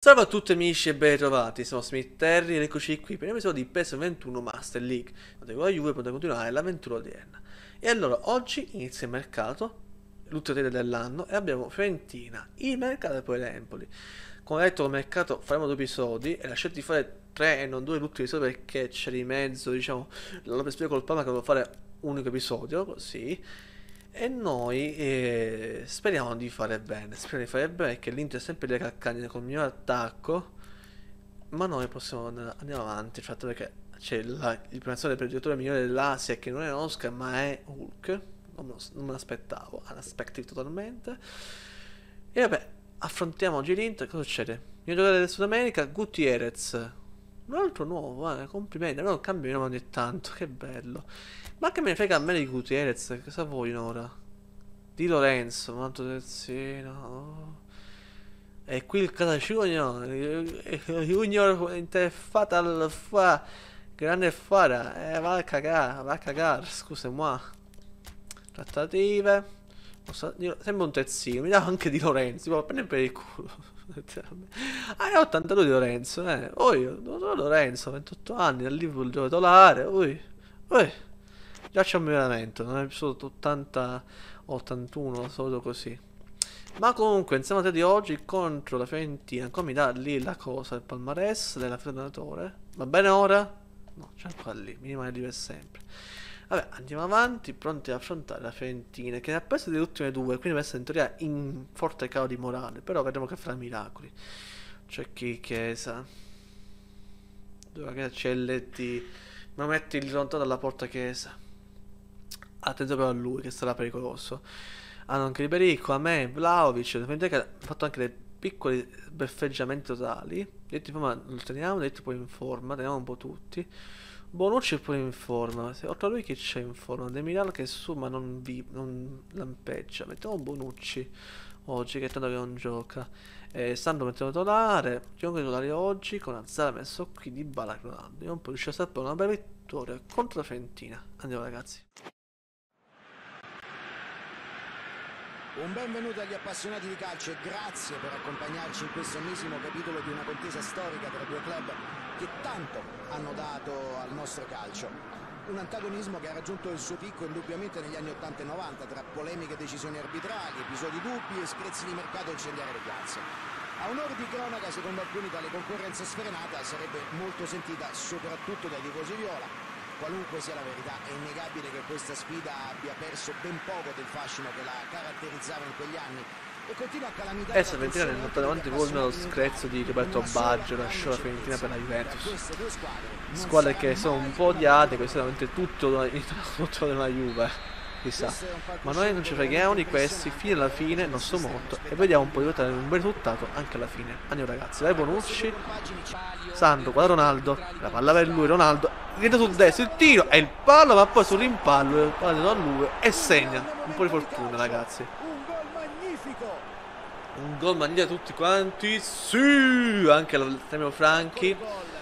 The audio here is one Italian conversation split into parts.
Salve a tutti amici e ben ritrovati, sono Smith Terry ed eccoci qui per un episodio di PES 21 Master League, dove con la Juve potete continuare l'avventura odierna. E allora, oggi inizia il mercato, l'ultimo trade dell'anno, e abbiamo Fiorentina, il mercato e poi l'Empoli. Come detto, col mercato faremo 2 episodi e la scelta di fare 3 e non 2 l'ultimo episodio perché c'è di mezzo, diciamo, la perspettiva col Parma che devo fare un unico episodio, così. E noi speriamo di fare bene che l'Inter è sempre lì a calcagna con il miglior attacco, ma noi possiamo andiamo avanti, il fatto è che c'è il primo del giocatore migliore dell'Asia che non è Oscar ma è Hulk, non me l'aspettavo, unexpected totalmente. E vabbè, affrontiamo oggi l'Inter, cosa succede? Il mio giocatore del Sud America, Gutierrez, un altro nuovo, complimenti, non cambio di nome ogni tanto, che bello. Ma che me ne frega a me di Gutierrez, cosa vogliono ora? Di Lorenzo, un altro terzino. Oh. E qui il Catacugno, Junior interfata al fa, grande fara, va a cagare, scusami. Trattative. Sembra un terzino, mi dà anche di Lorenzo, ma prende per il culo. Ah, ne ho 82 di Lorenzo, Oi, Lorenzo, 28 anni, al Liverpool titolare, ui. Già c'è un miglioramento, non è solo 80-81, solo così. Ma comunque, insieme a te di oggi contro la Fiorentina, come mi dà lì la cosa, il palmarès della Fiorenatore? Va bene ora? No, c'è ancora lì, mi rimane lì per sempre. Vabbè, andiamo avanti, pronti ad affrontare la Fiorentina, che ne ha perse le ultime due, quindi deve essere in teoria in forte calo di morale, però vedremo che farà miracoli. C'è chi Chiesa. Dove c'è LT? Ma metti il lontano dalla porta Chiesa. Attenzione però a lui che sarà pericoloso. Hanno anche Liberico, a me, Vlaovic, che ha fatto anche dei piccoli beffeggiamenti totali. Detti prima lo teniamo, detti poi in forma, teniamo un po' tutti. Bonucci è pure in forma. Oltre a lui chi c'è in forma? De Milano che su ma non lampeggia. Mettiamo Bonucci oggi che tanto che non gioca. Sandro mettiamo titolare. Gioco titolare oggi con Azzara messo qui di Bala Ronaldo. Vediamo un po' riuscire a salvare una bella vittoria contro la Fiorentina. Andiamo ragazzi. Un benvenuto agli appassionati di calcio e grazie per accompagnarci in questo ennesimo capitolo di una contesa storica tra due club che tanto hanno dato al nostro calcio. Un antagonismo che ha raggiunto il suo picco indubbiamente negli anni 80 e 90 tra polemiche e decisioni arbitrali, episodi dubbi e screzi di mercato a incendiare le piazze. A onore di cronaca, secondo alcuni, tale concorrenza sfrenata sarebbe molto sentita soprattutto dai tifosi viola. Qualunque sia la verità, è innegabile che questa sfida abbia perso ben poco del fascino che la caratterizzava in quegli anni e continua a calamitare La Fiorentina è andata avanti con lo screzzo di Roberto Baggio, lasciò la Fiorentina per la Juventus. Squadre che sono un po' odiate, questo è veramente tutto della Juve. Chissà. Ma noi non ci freghiamo di questi, fino alla fine, il nostro motto, e vediamo un po' di portare un bel risultato anche alla fine. Andiamo ragazzi, vai Bonucci. Sandro, guarda Ronaldo, la palla per lui, Ronaldo, rientra sul destro, il tiro, e il palo, ma poi sul rimpallo, il palo da lui, e segna. Un po' di fortuna ragazzi. Un gol magnifico! Un gol magnifico tutti quanti, sì, anche Samuel Franchi.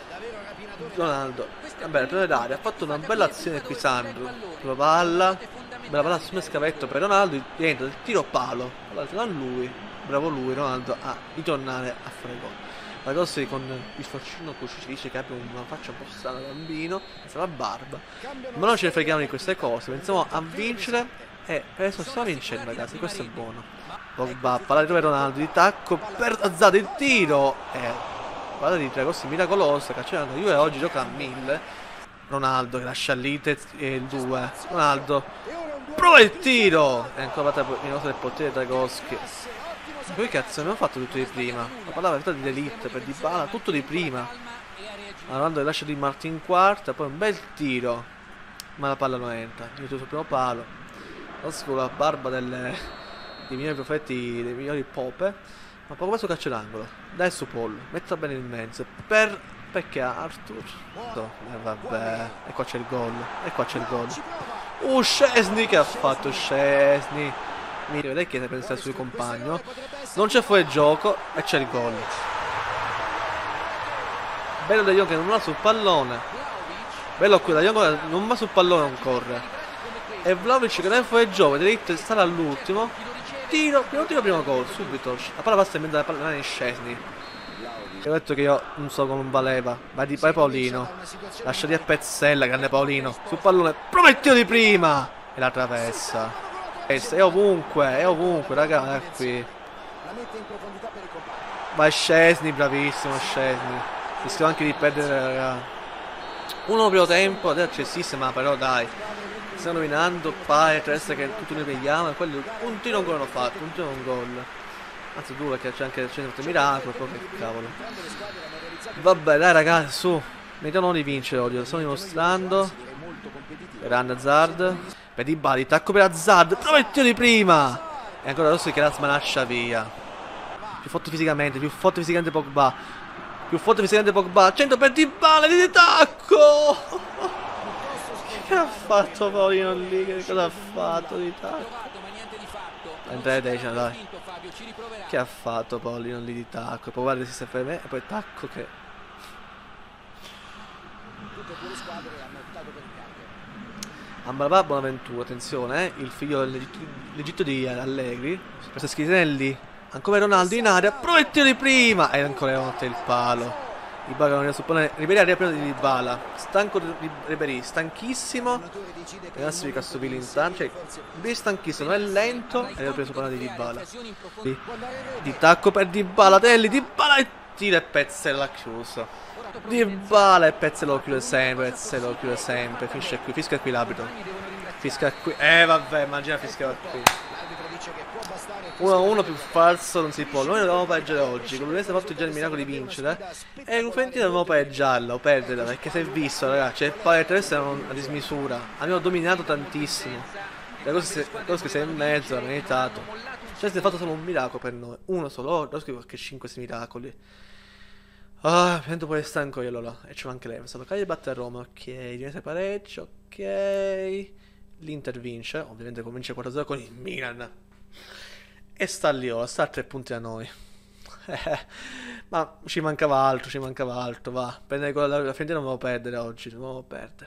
Ronaldo, vabbè, prima d'aria, ha fatto una bella azione qui Sandro, la palla, bella palla su scavetto per Ronaldo, rientra il tiro palo, allora lui, bravo lui Ronaldo a ritornare a fare gol. La cosa è con il faccino così si dice che abbia una faccia un po' strana da bambino, senza la barba, ma non ce ne freghiamo di queste cose, pensiamo a vincere e adesso stiamo vincendo ragazzi, questo è buono. Pogba, palla di Ronaldo, di tacco per Azzad, il tiro, guarda di tre cose miracolose, calciando Juve oggi gioca a 1000. Ronaldo che lascia lì il 2, Ronaldo, prova il tiro, e ancora batte in nota del portiere Dragoschi. Ma poi cazzo abbiamo fatto tutto di prima, la palla per di Elite, per Dybala, tutto di prima. Ronaldo che lascia di Martin quarta, poi un bel tiro, ma la palla non entra, sul primo palo. Con la barba dei migliori profeti, dei migliori pope, ma poco messo calcio d'angolo. Dai su Paul, mettila bene in mezzo, perché Arthur? No, vabbè, e qua c'è il gol, Szczesny che ha fatto Szczesny. Mi vede che pensa al suo compagno, non c'è fuori gioco e c'è il gol. Bello De Jong che non va sul pallone, bello qui, De Jong non va sul pallone, non corre, e Vlaovic che non è fuori gioco, diritto stare all'ultimo tiro, primo gol, subito la palla passa in mezzo alla palla di Szczesny. Io ho detto che io non so come non valeva. Vai Paolino. Lascia di a Pezzella, grande Paolino. Sul pallone, promettio di prima! E la traversa. È ovunque, raga, è qui. Vai Szczesny, bravissimo Szczesny. Rischiamo anche di perdere, raga. Uno primo tempo, adesso accessissima, però dai. Stiamo rovinando Paredes che tutti noi vediamo e quelli un tiro ancora hanno fatto, un tiro un gol. Anzi due perché c'è anche il centro miracolo, poi che cavolo. Vabbè dai ragazzi, su. Meritiamo di vincere oggi, lo sto dimostrando. Grande Hazard. Per Dybala, tacco per Hazard, promettio di prima! E ancora adesso che la smanaccia via. Più forte fisicamente Pogba. Più forte fisicamente Pogba. 100 per Dybala di tacco! Che ha fatto Paolino lì? Che cosa ha fatto di tacco? Entrare decima, dai. Che ha fatto Paolino lì di tacco? Poi guarda si per me e poi tacco che... Amrabat Bonaventura, attenzione, il figlio dell'Egitto di Allegri. Questa Schizanelli, ancora Ronaldo in area, proiettile di prima! E ancora notte il palo. Dybala non era suppone, Ribéry arriva prima di Dybala. Stanco di Ribéry, stanchissimo. Adesso di Castovili intanto, cioè, Ribéry stanchissimo, non è lento. E arriva prima suppone di Dybala. Di tacco per Dybala, Telli, Dybala e tira e Pezzella chiuso. Dybala e Pezzella lo chiude sempre, finisce qui, fischia qui l'arbitro. Fischia qui, vabbè, immagina fischiava qui. 1-1 più falso non si può. Noi dobbiamo pareggiare oggi. Con l'Udinese ha fatto già il miracolo di vincere. E con Fiorentina dobbiamo pareggiarla o perderla. Perché si è visto, ragazzi. Cioè, il Paredes era una dismisura. Abbiamo dominato tantissimo. Le cose che sei in mezzo, ha meritato. Cioè, si è fatto solo un miracolo per noi. Uno solo. Non so che 5-6 miracoli. Ah, mi sento poi stanco io allora. E c'è anche lei. Cagliari batte a Roma. Ok. Udinese pareggio. Ok. L'Inter vince. Ovviamente comincia 4-0 con il Milan. E sta lì, sta a 3 punti a noi. Ma ci mancava altro, va. Prendere con la Fiorentina non dobbiamo perdere oggi, non dobbiamo perdere.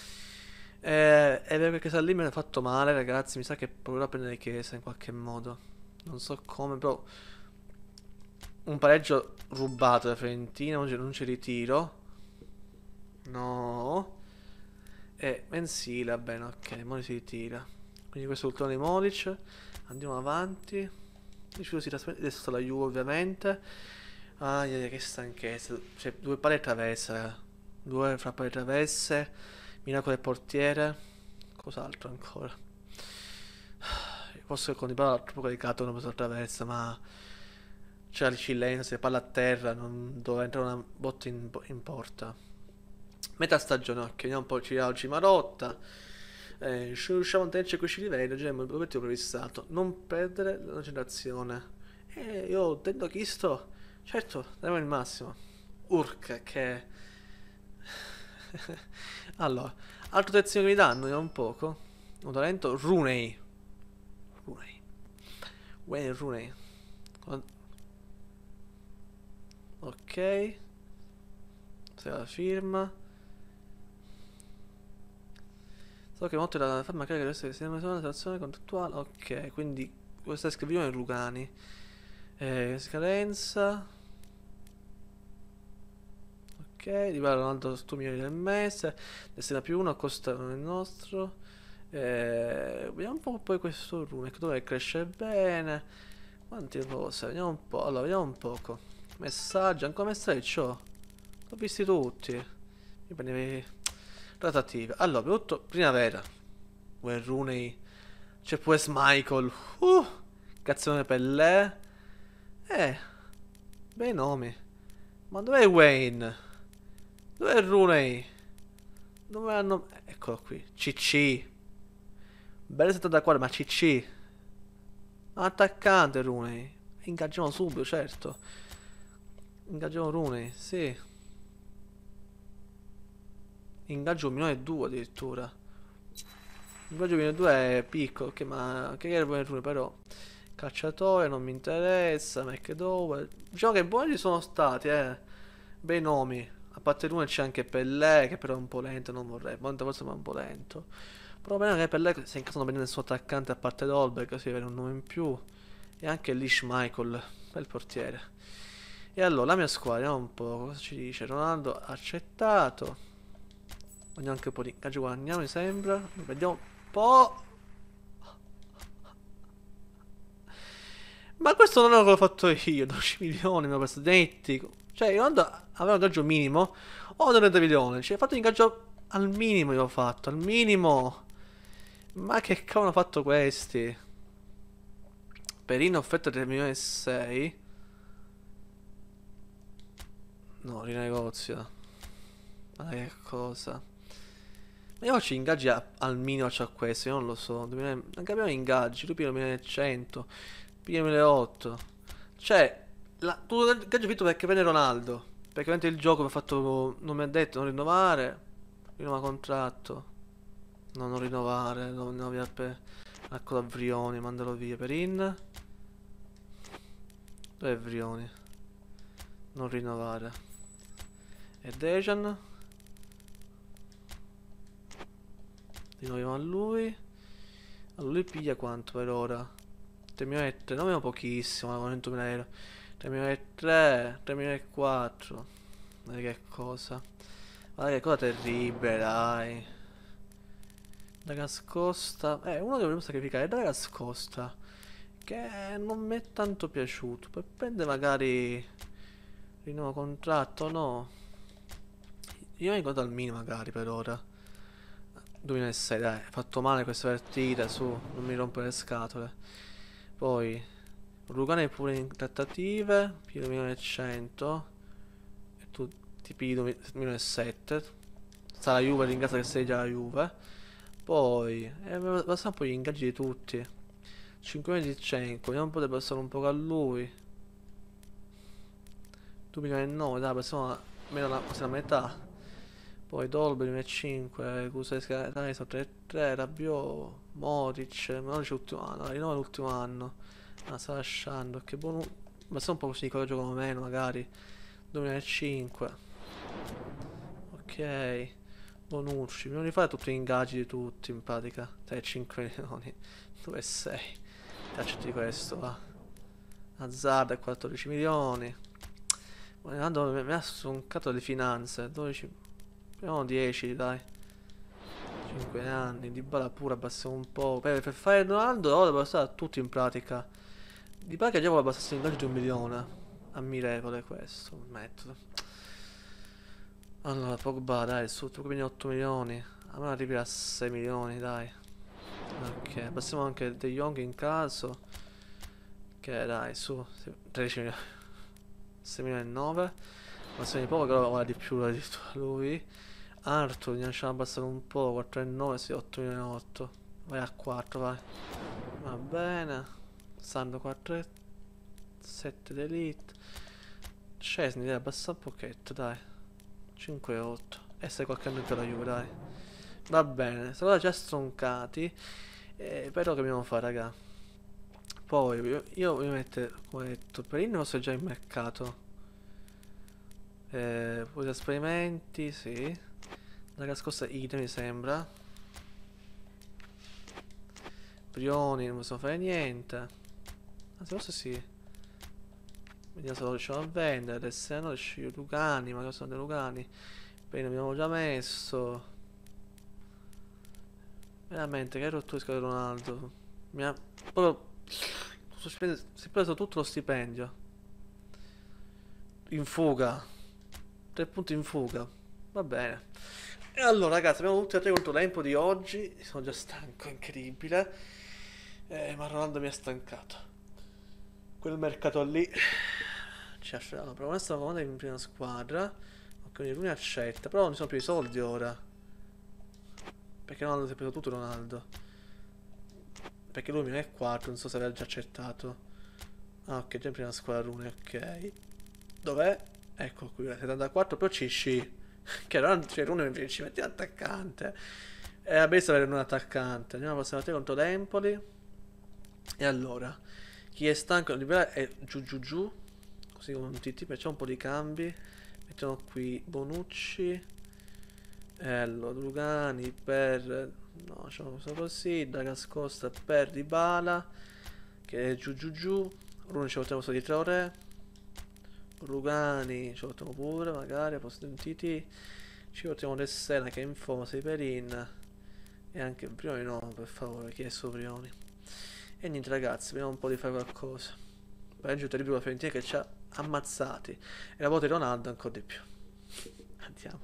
È vero che sta lì mi ha fatto male, ragazzi. Mi sa che proverò a prendere Chiesa in qualche modo. Non so come, però... Un pareggio rubato da Fiorentina, non ci ritiro. No. E mensile, va bene, ok, Modic si ritira. Quindi questo è l'ultimo di Modic. Andiamo avanti. Si trasmette adesso la Juve ovviamente. Che stanchezza. Cioè, due palle e traverse. Due fra palle e traverse. Miracolo del portiere. Cos'altro ancora? Forse con i palla troppo caricato non preso traversa, ma c'era il silenzio, palla a terra, non doveva entrare una botta in porta. Metà stagione, ok, vediamo un po' oggi Marotta. Riusciamo a tenerci a questi livelli, già l'obiettivo previstato. Non perdere la generazione. Io tendo chi sto. Certo, diamo il massimo. Urca che... Allora, altro terzino che mi danno, vediamo un poco. Un talento, Rooney. Wayne Rooney. Ok. Se la firma. So che molto da far mancare che deve essere una situazione contrattuale. Ok, quindi questa scriviamo in Lugani. Scadenza. Ok, di Ronaldo 2 milioni e mese. Destina più 1, costa non è il nostro. Vediamo un po' poi questo Rune, dove cresce bene. Quante cose, vediamo un po'. Allora, vediamo un poco. Messaggi, ancora messaggi c'ho. L'ho visti tutti. Mi prendevi trattative. Allora, tutto primavera. Wayne Rooney. C'è pure Michael. Cazzone Pellè. Bei nomi. Ma dov'è Wayne? Dov'è Rooney? Dove hanno... Eccolo qui. CC. Belle 74, ma CC. Attaccante Rooney. Ingaggiamo subito, certo. Ingaggiamo Rooney, sì. Ingaggio 1,2 milioni addirittura. Ingaggio 1,2 milioni è piccolo, ok, ma che era Rooney però. Calciatore, non mi interessa, McDowell. Diciamo che buoni ci sono stati, bei nomi. A parte Rooney c'è anche Pellè, che però è un po' lento, non vorrei. Monte forse ma è un po' lento. Però bene che Pellè si incassano bene il suo attaccante a parte Dolberg, così avere un nome in più. E anche Lish Michael, bel portiere. E allora, la mia squadra, vediamo un po' cosa ci dice. Ronaldo ha accettato. Vogliamo anche un po' di ingaggio, guadagniamo, mi sembra. Vediamo un po'. Ma questo non è quello che ho fatto io, 12 milioni, mi ho preso netti. Cioè, Ronaldo aveva un ingaggio minimo. Ho 30 milioni, cioè, ho fatto l'ingaggio al minimo, io ho fatto, al minimo. Ma che cavolo hanno fatto questi? Perino offerta 3 milioni e 6. No, rinegozia. Ma che cosa? Ma io faccio ingaggi al minimo c'ha questo, io non lo so. Anche abbiamo ingaggi, tu pigli 1100, pigli 1008. Cioè, tu ingaggio vinto perché venne Ronaldo. Perché ovviamente il gioco mi ha fatto. Non mi ha detto non rinnovare. Rinnova contratto. No, non rinnovare, non via per. Ecco da Vrioni, mandalo via. Perin. Dov'è Vrioni? Non rinnovare. E Dejan. Rinnoviamo a lui. Allora lui piglia quanto per ora? 3.300, non è pochissimo, 100.000 euro. 3.300, 3.400. Guarda che cosa. Guarda che cosa terribile, dai. Da nascosta. Uno che dobbiamo sacrificare è da nascosta. Che non mi è tanto piaciuto. Per prendere magari il nuovo contratto, no. Io mi incontro al minimo magari per ora. 2006, dai, hai fatto male questa partita, su, non mi rompere le scatole. Poi, Lugano è pure in trattative, più 1.100. E tu ti pigli 1.700. Sta la Juve, ringrazia che sei già la Juve. Poi, basta un po' gli ingaggi di tutti. 5.500, vediamo un po' di passare un po' a lui. 2.900, dai, passiamo almeno la metà. Poi Dolby 2005, Kuseska, dai, sono 3-3, Rabiot, Modric l'ultimo anno, dai, no, l'ultimo anno. Ah, sta lasciando, che buono. Ma sta un po' così, cosa giocano meno, magari. 2005. Ok. Bonucci, mi devo rifare tutti gli ingaggi di tutti, in pratica. 3-5 milioni. Dove sei? Ti accetti questo, va. Azzarda 14 milioni. Ronaldo mi ha stroncato le finanze. 12. Prendiamo 10, dai. 5 anni. Dybala pure abbassiamo un po'. Per fare Ronaldo ora devo stare tutti in pratica. Dybala che già vuole abbassare l'ingaggio di 1 milione. Ammirevole questo metodo. Allora, Pogba, dai, su, tu prendi 8 milioni. A me arrivi a 6 milioni, dai. Ok, passiamo anche De Jong in caso. Ok, dai, su, 13 milioni. 6 milioni e 9. Passiamo di poco, però vale di più di lui. Arthur, ne lasciamo abbassare un po'. 4 e 9, sì, 8 milioni e 8. Vai a 4, vai. Va bene. Sando 4 e 7 d'elite. Scesni, dai, abbassa un pochetto, dai. 5 e 8. E se qualche anno per la Juve, dai. Va bene, sono già stroncati. Però che dobbiamo fare, raga? Poi io voglio mettere, come detto, per il nostro già in mercato. Poi esperimenti, sì. La nascosta idem mi sembra. Prioni, non possiamo fare niente. Anzi, forse sì. Vediamo se lo riusciamo a vendere. Se no, riusciamo Lugani, ma cosa sono dei Lugani? Bene, abbiamo già messo. Veramente, che rottura di Ronaldo. Mi ha proprio. Si è preso tutto lo stipendio. In fuga. 3 punti in fuga. Va bene. E allora, ragazzi, abbiamo tutti e tre contro l'Empo di oggi. Sono già stanco, incredibile. Ma Ronaldo mi ha stancato. Quel mercato lì. Ci lasciamo. Però questa è in prima squadra. Ok, quindi lui accetta. Però non ci sono più i soldi ora. Perché Ronaldo si è preso tutto Ronaldo. Perché lui mi è 4, non so se aveva già accettato. Ah, ok, già in prima squadra Rune, ok. Dov'è? Ecco qui, 74, però CC. Che non c'è Rune, ci metti l'attaccante. E la base avere un attaccante. Andiamo alla prossima partita contro l'Empoli. E allora, chi è stanco di è giù. Così come un TT, facciamo un po' di cambi. Mettiamo qui Bonucci. Allora, Lugani per. No, facciamo così. Da nascosta per Dybala. Che è giù. Rune ci portiamo su di Traoré. Rugani, ci portiamo pure, magari, posto sentiti. Ci portiamo Tessena che è in forma, sei Perin. E anche Brioni no, per favore, chi è Soprioni. E niente ragazzi, vediamo un po' di fare qualcosa. Peggio terribile la Fiorentina che ci ha ammazzati. E la volta di Ronaldo ancora di più. Andiamo.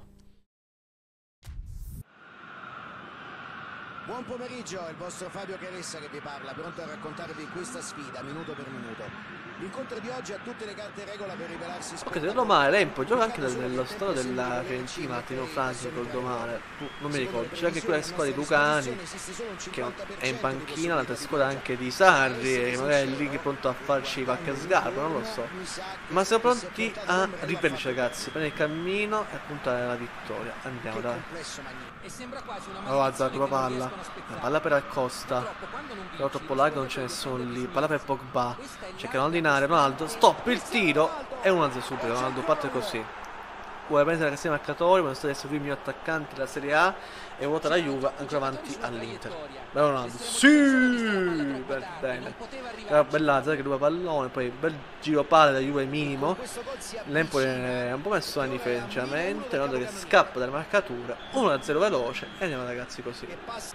Buon pomeriggio, è il vostro Fabio Caressa che vi parla, pronto a raccontarvi questa sfida minuto per minuto. L'incontro di oggi ha tutte le carte in regola per rivelarsi Ok, se non male, Lempo gioca anche nello stato della Fiorentina, Martino Franchi, ricordo male. Non mi ricordo, c'è anche quella squadra di Lucani che è in panchina, l'altra squadra anche di Sarri, che magari è lì che è pronto a farci qualche sgarbo, non lo so. Ma siamo pronti a riprenderci ragazzi, prendere il cammino e puntare alla vittoria. Andiamo dai. Oh, azzardo la palla. La palla per Acosta. Però troppo largo, non c'è nessuno lì. Palla per Pogba. Cercano di allenare Ronaldo. Stop il tiro. E 1-0 subito. Ronaldo parte così. Vuole prendere la cassina marcatori. Vuole essere il mio attaccante della Serie A. E vuota la Juve ancora avanti all'Inter. Bello Ronaldo. Sì! Per bene. Bell'Azza che ruba pallone. Poi bel giro palla da Juve minimo. L'Empoli è un po' messo in difesa sinceramente. Ronaldo che scappa dalle marcature. 1-0 veloce. E andiamo ragazzi così.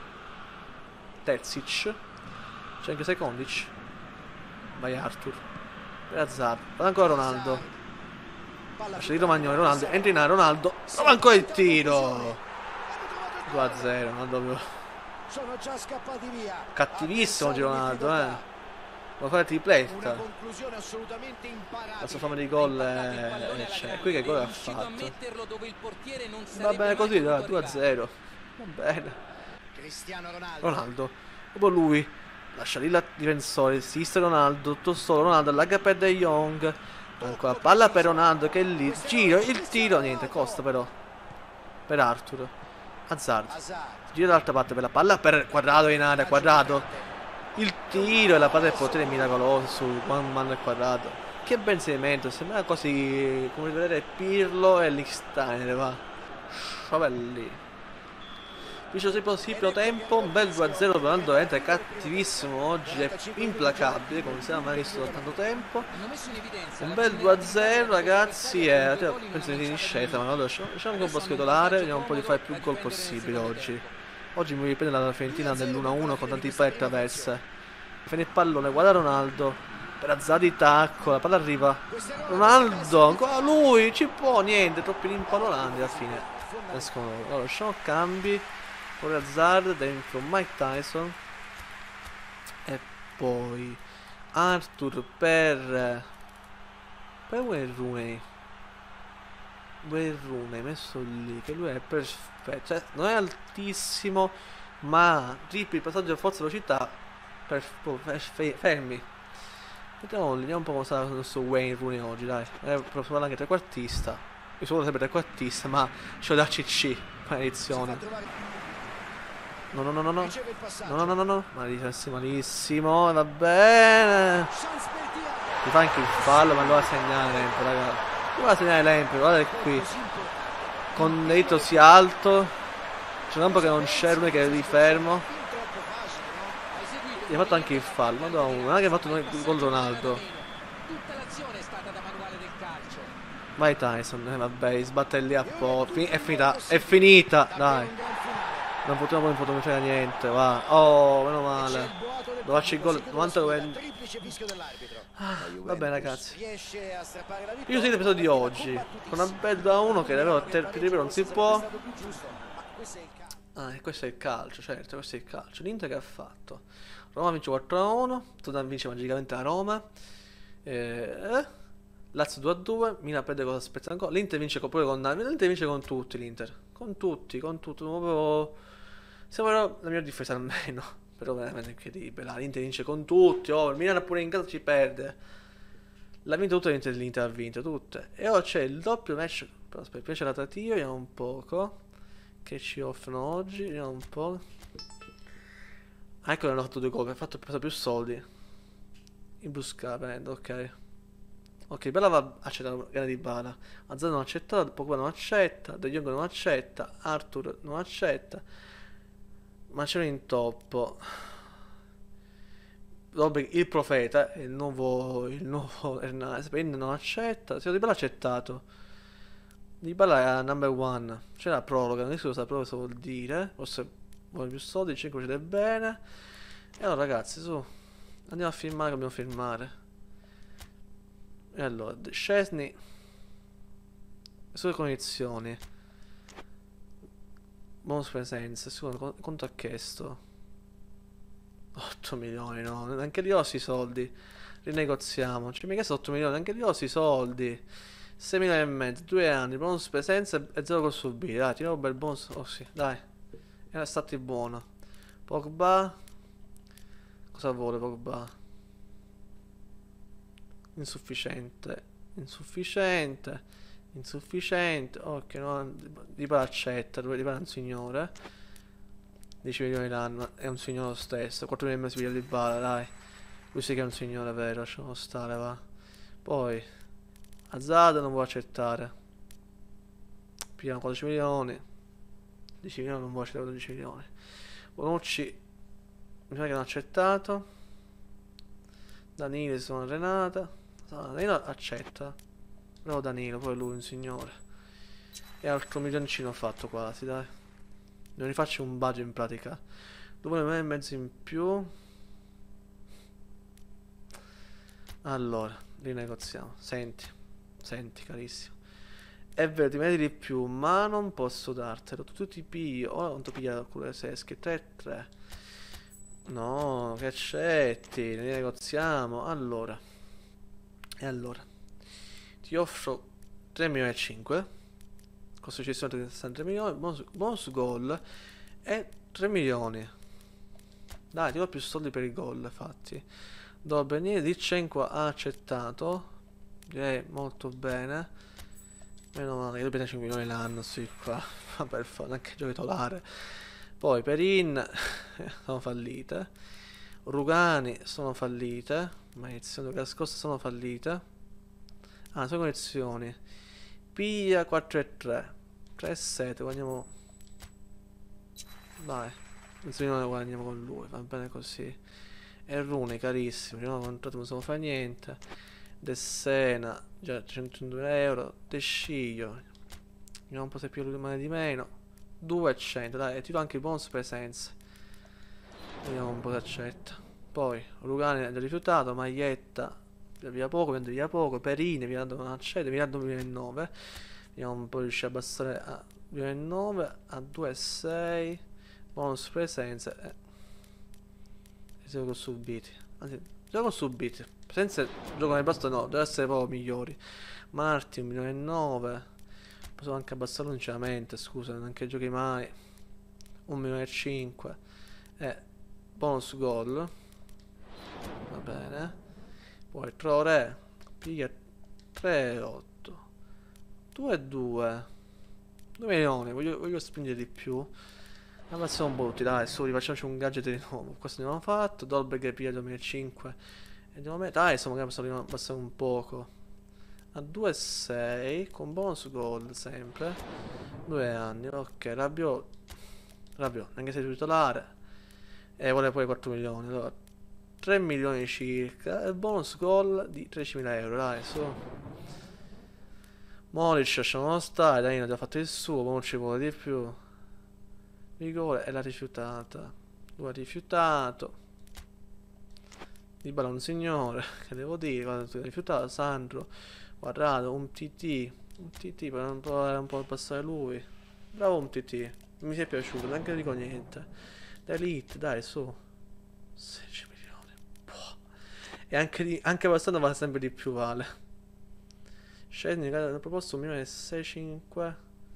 Terzic. C'è anche Secondic. Vai Arthur. Per Hazard. Vado ancora Ronaldo. Lascia di Romagnoli. Ronaldo. Entra in area Ronaldo. Prova ancora il tiro. 2-0. Ronaldo. sono già scappati via. Cattivissimo oggi Ronaldo, Vuole fare tripletta. La sua fama di gol c'è. Qui che gol ha fatto? Va bene così, dai, 2-0. Va bene. Ronaldo. Dopo lui. Lascia lì la difensore. Esiste Ronaldo. Tutto solo. Ronaldo allarga per De Jong. Ancora palla per Ronaldo che è lì. Giro, il tiro. Niente, costa però. Per Arthur. Hazard. Gira dall'altra parte per la palla per Quadrado in area. Quadrado. Il tiro e la palla del potere miracoloso su Juan Manuel Quadrado. Che ben segmento. Sembra quasi come vedere Pirlo e Lichtsteiner. Va. Sciavelli. Vicino tempo, un bel 2-0. Ronaldo è cattivissimo oggi, è implacabile, come se non mai visto da tanto tempo. Un bel 2-0 ragazzi, e penso di finiscetta, ma allora lasciamo un po' schedolare, vediamo un po' di fare più gol possibile oggi. Oggi mi riprende la Fiorentina dell'1-1 con tanti pari attraverse. Fine il pallone, guarda Ronaldo. Per Hazard di tacco, la palla arriva. Ronaldo, ancora lui, ci può, niente, troppi rimpallonati alla fine. Escono, allora lasciamo cambi. Poi Hazard dentro Mike Tyson. E poi Arthur per Wayne Rooney. Wayne Rooney messo lì, che lui è perfetto, cioè non è altissimo, ma tripli passaggio a forza e velocità fermi. Vediamo un po' come sarà il nostro Wayne Rooney oggi, dai. Proviamo anche trequartista. Io sono sempre trequartista, ma c'ho da CC maledizione. No, no, no, no, no. No, no, no, no, no. Malissimo, malissimo. Va bene. Mi fa anche il fallo, ma lo va a segnare Lempo, raga. Lo va a segnare Lempo, guarda qui. Con dritto sia alto. C'è un po' che non c'è, lui che è lì fermo. Gli ha fatto anche il fallo, madonna. Non è che ha fatto il gol Ronaldo. Vai Tyson, vabbè, sbatte lì a po'. È finita, dai. Non potevo fare niente, va. Oh, meno male. Devo farci il gol 99. Va bene ragazzi. Io sono l'episodio di oggi. Con una bella 1 che davvero non si può. Ah, e questo è il calcio, certo, questo è il calcio. L'Inter che ha fatto? Roma vince 4-1. Tottenham vince magicamente a Roma. Lazio 2-2. Milan perde con aspetta ancora. L'Inter vince pure con Napoli. L'Inter vince con tutti l'Inter. Con tutti. Proprio. Sembra la mia difesa almeno. Però veramente incredibile. L'Inter vince con tutti. Oh, il Milan pure in casa ci perde. L'ha vinto tutte l'Inter, l'Inter ha vinto tutte. E ora c'è il doppio match. Però aspetta, piace la trattativa. Vediamo un poco. Che ci offrono oggi. Vediamo un po'. Ecco, hanno fatto 2 gol. Ha fatto più soldi. In busca, prendo, ok. Ok, Bella va accettata gara di Bala. Hazard non accetta, Pogba non accetta, De Jong non accetta, Arthur non accetta. Ma c'è un intoppo. Il profeta, il nuovo Hernandez. Perin non accetta. Se Dybala ha accettato. Dybala è number one. C'è la proroga, non so cosa proroga vuol dire. Forse vuole più soldi, 5 ci deve bene. E allora ragazzi, su. Andiamo a firmare che dobbiamo firmare. E allora, Szczesny. Sulle condizioni. Bonus presenza, quanto ha chiesto? 8 milioni, no, neanche di osi i soldi. Rinegoziamo. Cioè, mi ha chiesto 8 milioni, neanche di osi i soldi. 6 milioni e mezzo, 2 anni, bonus presenza e 0 col subire. Dai, tiriamo un bel bonus. Oh sì, dai. Era stato buono. Pogba. Cosa vuole Pogba? Insufficiente. Insufficiente. Insufficiente. Ok, no. Dybala accetta, Dybala è un signore. 10 milioni l'anno, è un signore lo stesso. 4 milioni e mezzo di Dybala, dai. Lui sì che è un signore vero, lasciamo stare, va. Poi Hazard non vuole accettare. Pigliamo 14 milioni. 10 milioni non vuole accettare 12 milioni. Bonucci mi sa che non ha accettato. Danilo sono Renata. Danilo accetta. Bravo Danilo, poi lui è un signore. E altro milioncino ho fatto quasi, dai. Non rifaccio un budget in pratica. 2 milioni e mezzo in più. Allora, rinegoziamo. Senti carissimo. È vero, ti meriti di più, ma non posso dartelo. Tu ti pigli. Ora quanto piglia quello delle sesche? 3-3. No, che accetti. Rinegoziamo. Allora. E allora. Ti offro 3 milioni e 5. Costo ci sono 63 milioni. Bonus goal. E 3 milioni. Dai, ti do più soldi per i gol, infatti. Dobbenire di Cenco ha accettato. Direi molto bene. Meno male, io devo 5 milioni l'anno, sì, qua. Ma per favore, anche gioco titolare. Poi Perin sono fallite. Rugani sono fallite. Maledizione, Gascosta sono fallite. Ah, sono condizioni. Piglia 4 e 3. 3 e 7, guadagniamo. Dai. Mezzo milione guadagniamo con lui, va bene così. E Rune, carissimo, non ho contratto, non so fare niente. De Sena, già 102 euro. De Sciglio, non può più rimane di meno. 200, dai, e ti do anche il bonus presenza. Vediamo un po' se accetta. Poi, Rugani ha già rifiutato, Maglietta, via poco, via poco. Perini, vi non accede, mi dà 2009. Vediamo un po' riuscire a abbassare a 2009, a 2,6. Bonus presenza. Gioco subiti. Anzi, gioco subiti. Senza gioco nel basto no, deve essere proprio migliori. Martin 1,9. Posso anche abbassarlo sinceramente, scusa, neanche giochi mai. 1,5. E bonus goal. Va bene. Poi Traoré. Piglia 3,8. 2,2. 2 milioni, voglio spingere di più. Ammazziamo un po' tutti, dai, su, rifacciamoci un gadget di nuovo. Questo abbiamo fatto. Dolberg piglia 2005. E andiamo a mettere. Dai, insomma, che possiamo abbassare un poco. A 2,6 con bonus gold sempre. 2 anni, ok. Rabiot, anche se è titolare. E vuole poi 4 milioni. Allora, 3 milioni circa. E bonus goal di 13.000 euro, dai, su. Molic lasciamo stare, Danilo ha già fatto il suo, non ci vuole di più. Rigore e l'ha rifiutata. Lui ha rifiutato. Dybala un signore, che devo dire, quando tu hai rifiutato, Sandro, Guardato, un TT. Un TT per non provare un po' a passare lui. Bravo un TT, mi si è piaciuto, neanche dico niente. D'Elite, dai, su. 16 milioni. Boh. E anche abbastanza vale sempre di più, vale. Scendi, hanno proposto 1.605.000.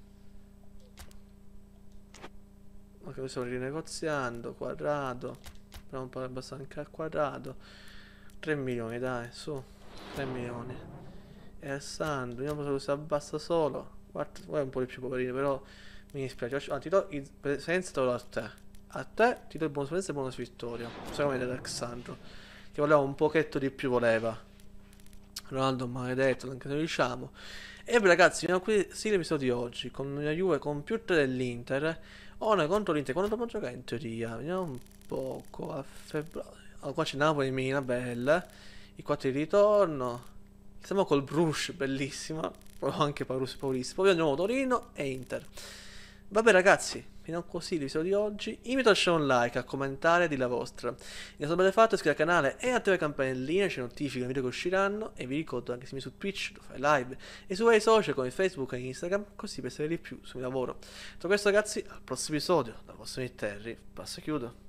Ok, lo stiamo rinegoziando. Quadrato. Però un po' abbastanza anche al quadrato. 3 milioni, dai, su. 3 milioni. E Alessandro, io non posso che si abbassa solo. Guarda, è un po' di più poverino, però mi dispiace. Ah, ti do il presenza, te lo do a te. A te ti do il bonus presenza e il bonus vittoria. Secondo me da Alessandro. Che voleva un pochetto di più, voleva. Ronaldo maledetto, anche se lo diciamo. E beh, ragazzi, fino a qui sì l'episodio di oggi. Con la Juve con più 3 dell'Inter. Ora contro l'Inter, quando dobbiamo giocare in teoria? Vediamo un poco. A febbraio. Oh, qua c'è Napoli-Mina, bella. I 4 di ritorno. Siamo col Bruges, bellissimo. Però anche paurissimo. Poi andiamo Torino e Inter. Vabbè ragazzi, fino a così l'episodio di oggi. Invito a lasciare un like, a commentare e di la vostra. Se non l'avete fatto, iscrivetevi al canale e attivate la campanellina, ci notificano i video che usciranno. E vi ricordo anche se mi su Twitch, dove fai live, e su vari social come Facebook e Instagram, così per sapere di più sul mio lavoro. Detto questo ragazzi, al prossimo episodio, dal vostro Terry, passo e chiudo.